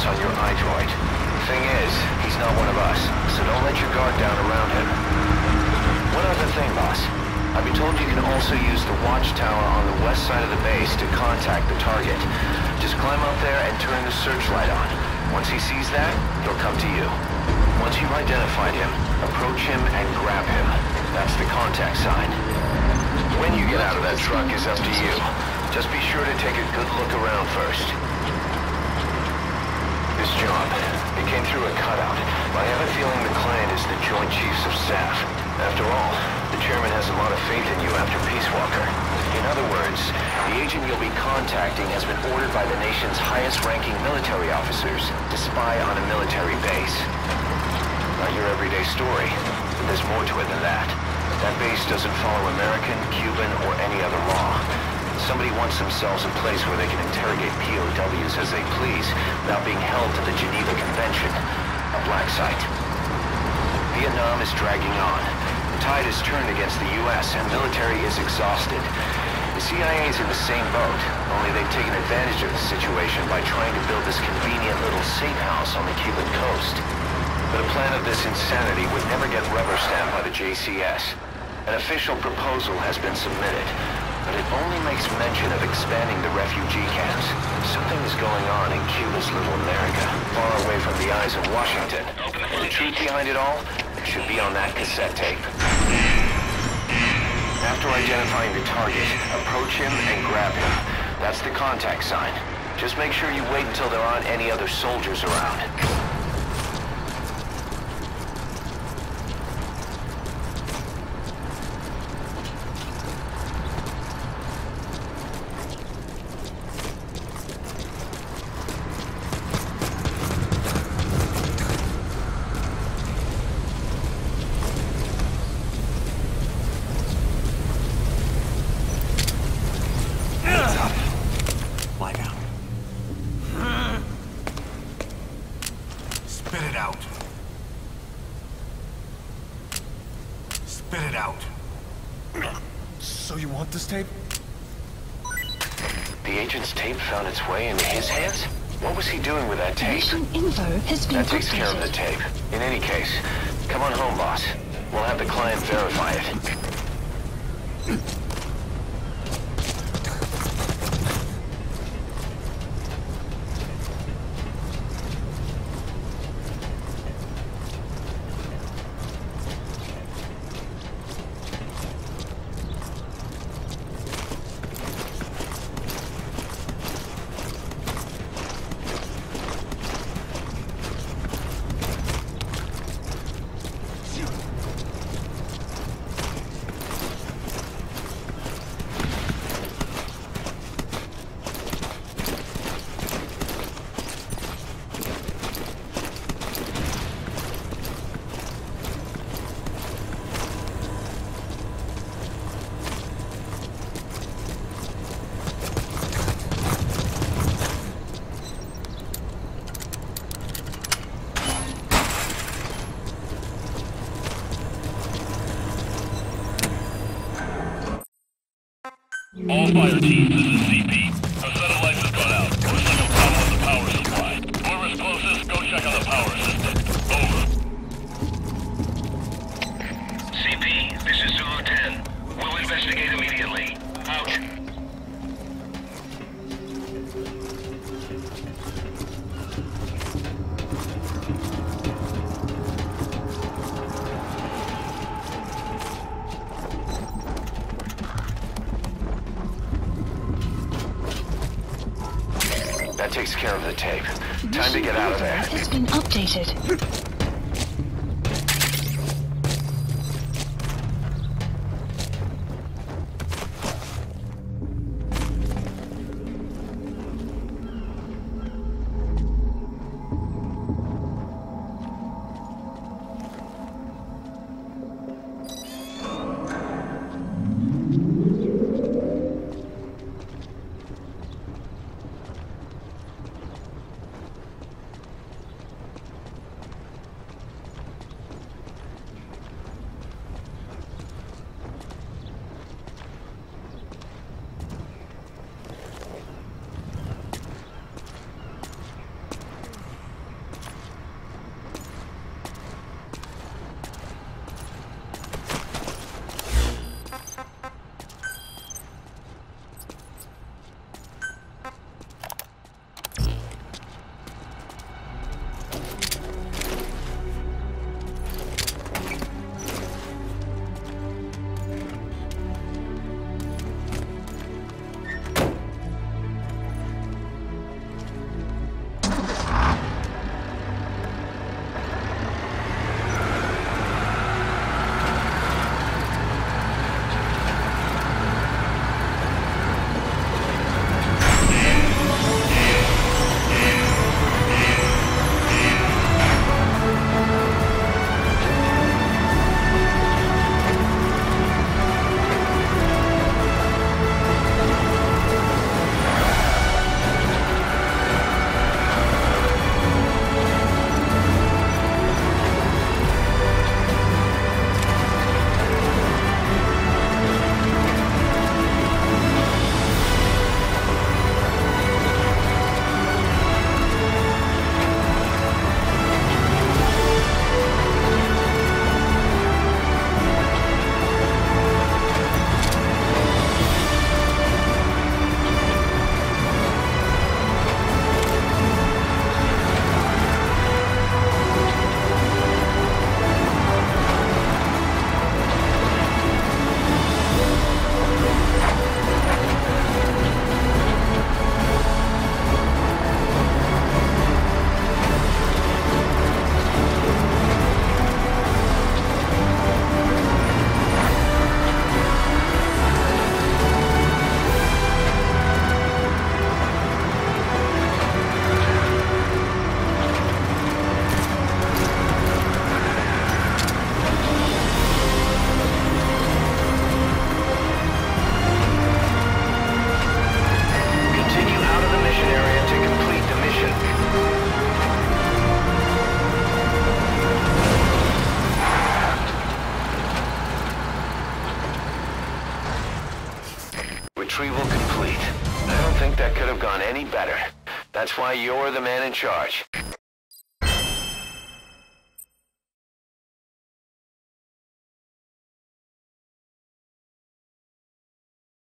on your iDroid. Thing is, he's not one of us, so don't let your guard down around him. One other thing, boss. I've been told you can also use the watchtower on the west side of the base to contact the target. Just climb up there and turn the searchlight on. Once he sees that, he'll come to you. Once you've identified him, approach him and grab him. That's the contact sign. When you get out of that truck is up to you. Just be sure to take a good look around first. This job, it came through a cutout. I have a feeling the client is the Joint Chiefs of Staff. After all, the chairman has a lot of faith in you after Peace Walker. In other words, the agent you'll be contacting has been ordered by the nation's highest-ranking military officers to spy on a military base. Not your everyday story, but there's more to it than that. That base doesn't follow American, Cuban, or any other law. Somebody wants themselves a place where they can interrogate POWs as they please without being held to the Geneva Convention. A black site. Vietnam is dragging on. The tide has turned against the U.S. and military is exhausted. The CIA is in the same boat, only they've taken advantage of the situation by trying to build this convenient little safe house on the Cuban coast. But a plan of this insanity would never get rubber stamped by the JCS. An official proposal has been submitted, but it only makes mention of expanding the refugee camps. Something is going on in Cuba's little America, far away from the eyes of Washington. The truth behind it all should be on that cassette tape. After identifying the target, approach him and grab him. That's the contact sign. Just make sure you wait until there aren't any other soldiers around. So you want this tape? The agent's tape found its way into his hands? What was he doing with that tape? Mission info has been That takes care of the tape. In any case, come on home, boss. We'll have the client verify it. All fire teams, this is CP. Our satellites have gone out. We're seeing a problem with the power supply. Whoever's closest, go check on the power system. Over. CP, this is Zulu 10. We'll investigate immediately. Out. That takes care of the tape. Time to get out of there. It's been updated. retrieval complete. I don't think that could have gone any better. That's why you're the man in charge.